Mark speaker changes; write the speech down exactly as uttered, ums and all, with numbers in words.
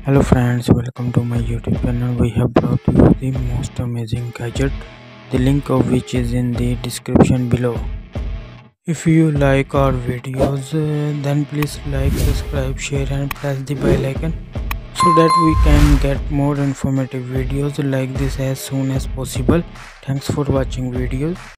Speaker 1: Hello friends, welcome to my YouTube channel. We have brought you the most amazing gadget, the link of which is in the description below. If you like our videos, uh, then please like, subscribe, share and press the bell icon so that we can get more informative videos like this as soon as possible. Thanks for watching videos.